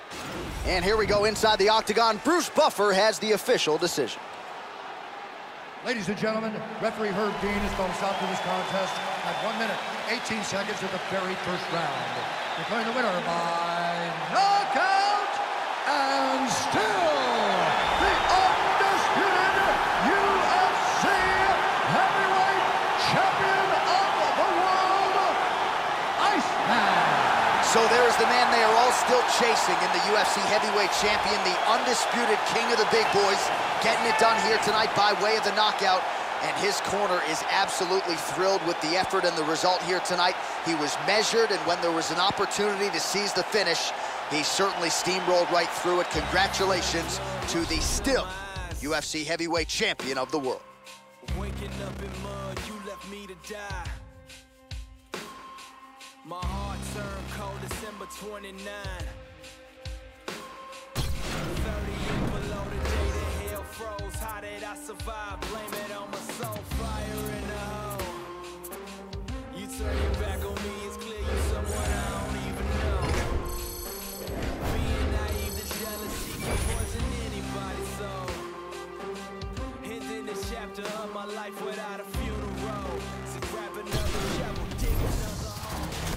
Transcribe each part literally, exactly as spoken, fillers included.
And here we go inside the octagon. Bruce Buffer has the official decision. Ladies and gentlemen, referee Herb Dean has called a stop to this contest at one minute, eighteen seconds of the very first round. Declaring the winner by knockout and still the undisputed U F C heavyweight champion of the world, Iceman. So there's the man they are all still chasing in the U F C heavyweight champion, the undisputed king of the big boys, getting it done here tonight by way of the knockout. And his corner is absolutely thrilled with the effort and the result here tonight. He was measured, and when there was an opportunity to seize the finish, he certainly steamrolled right through it. Congratulations to the still U F C heavyweight champion of the world. Waking up in mud, you left me to die. My heart turned cold December twenty-ninth. thirty and below the day the hell froze. How did I survive? Blame it on my soul. Fire in the hole. You turn your back on me, it's clear you're someone I don't even know. Being naive to jealousy can poison anybody's soul. Ending this chapter of my life without a funeral. So grab another shovel, dig another hole.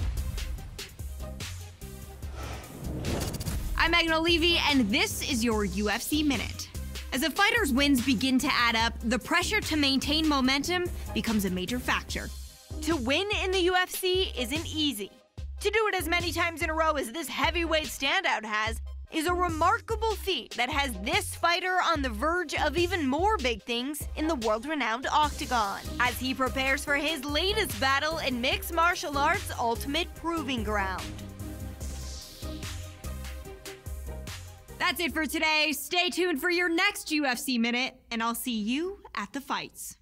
I'm Megan O'Leary, and this is your U F C Minute. As a fighter's wins begin to add up, the pressure to maintain momentum becomes a major factor. To win in the U F C isn't easy. To do it as many times in a row as this heavyweight standout has is a remarkable feat that has this fighter on the verge of even more big things in the world-renowned octagon, as he prepares for his latest battle in mixed martial arts' ultimate proving ground. That's it for today. Stay tuned for your next U F C Minute, and I'll see you at the fights.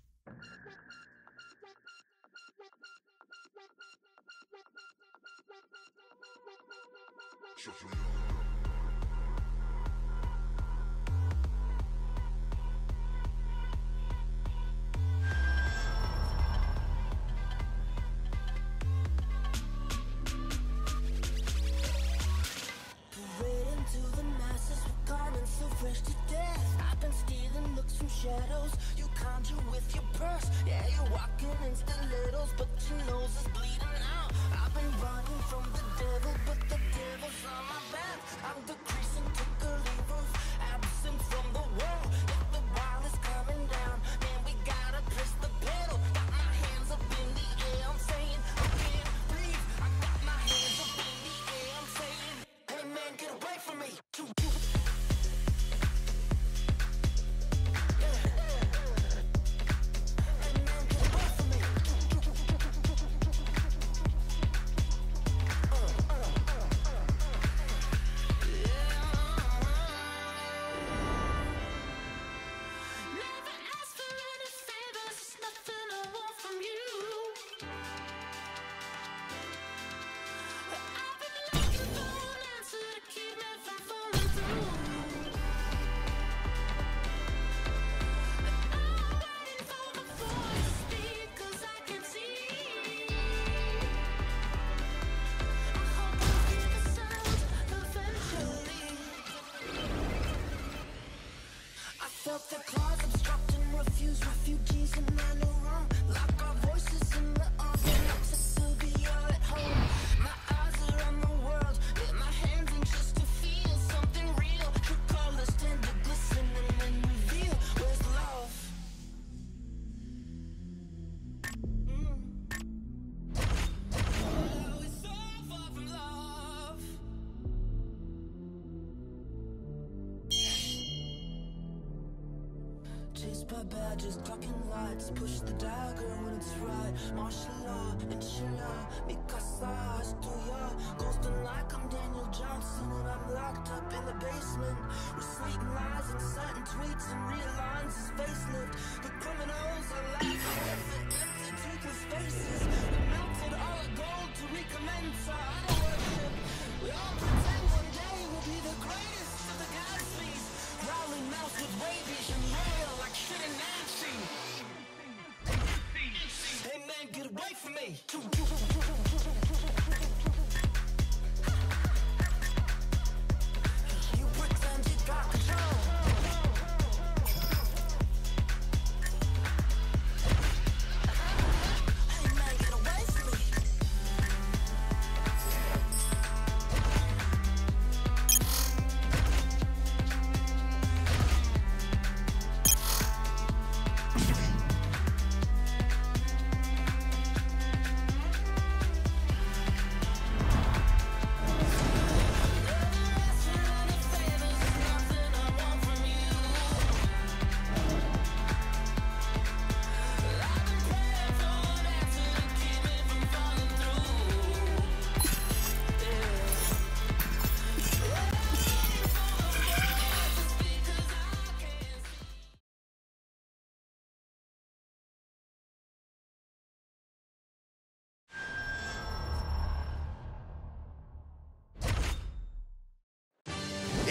Fresh to death, I've been stealing looks from shadows. You conjure with your purse, yeah, you're walking in stilettos, but your nose is bleeding out. I've been running from the devil, but the devil's on my back. I'm decreasing to the levers, absent from the world. If the wall is coming down, man, we gotta press the pedal. Got my hands up in the air, I'm saying, I can't breathe. I got my hands up in the air, I'm saying, hey man, get away from me. Felt the claws obstructing, refuse refugees and I know wrong. Lock our voices in the arms and I'm to Sylvia at home. My eyes are on the world, get my hands in just to feel something real. True colors tend to glisten and then reveal where's love. Mm. Oh, we're so far from love. Chased by badges, clocking lights, push the dagger when it's right. Martial law, inshallah, Mikasa, Astuya, ghosting like I'm Daniel Johnson and I'm locked up in the basement. Reciting lies and citing tweets and real lines is facelift. The criminals are laughing at the empty, toothless faces. We melted all our gold to recommence our idol worship. We all pretend one day we'll be the greatest of the Gatsby's. Growling mouth with rabies and rail like shit in Nancy. Hey man, get away from me.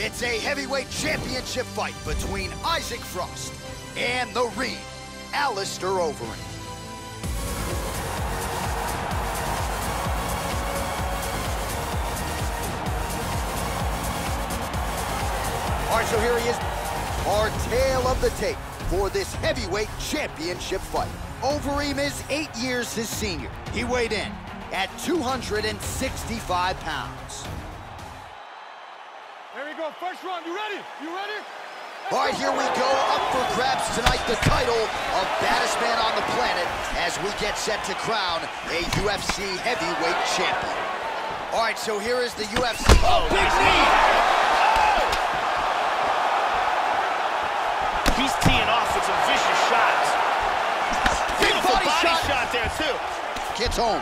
It's a heavyweight championship fight between Isaac Frost and the Reem, Alistair Overeem. All right, so here he is, our tale of the tape for this heavyweight championship fight. Overeem is eight years his senior. He weighed in at two hundred sixty-five pounds. Here we go, first round, you ready? You ready? Let's All right, here we go, up for grabs tonight, the title of baddest man on the planet as we get set to crown a U F C heavyweight champion. All right, so here is the U F C. Oh, big knee! He's teeing off with some vicious shots. Beautiful body body, shot. shot there, too. Gets home.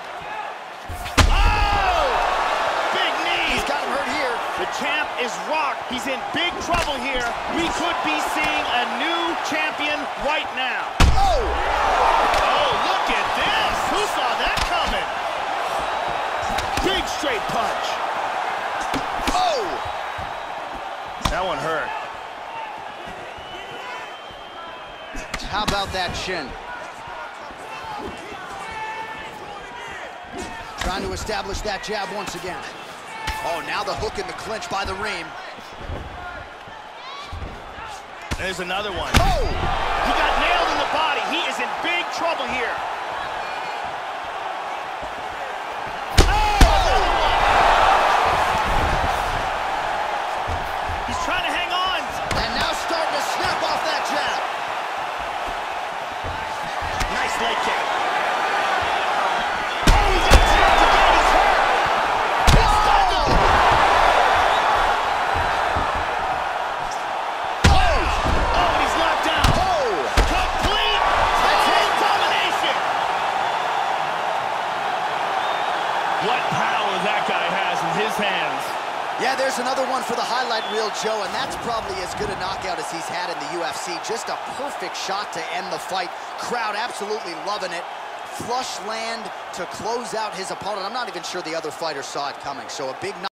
Oh! Big knee! He's got him hurt here. The champ is rocked. He's in big trouble here. We could be seeing a new champion right now. Oh! Oh, look at this! Who saw that coming? Big straight punch. Oh! That one hurt. How about that shin? Trying to establish that jab once again. Oh, now the hook in the clinch by the Reem. There's another one. Oh! He got nailed in the body. He is in big trouble here. Oh! Another one. He's trying to hang on. And now starting to snap off that jab. Nice leg kick. Oh, he's got tapped again. He's hurt. He's stunned him. Oh! Oh, and he's knocked down. Oh! Complete That's it. domination. What power that guy has in his hands. Yeah, there's another one for the highlight reel, Joe, and that's probably as good a knockout as he's had in the U F C. Just a perfect shot to end the fight. Crowd absolutely loving it. Flush land to close out his opponent. I'm not even sure the other fighter saw it coming, so a big knock.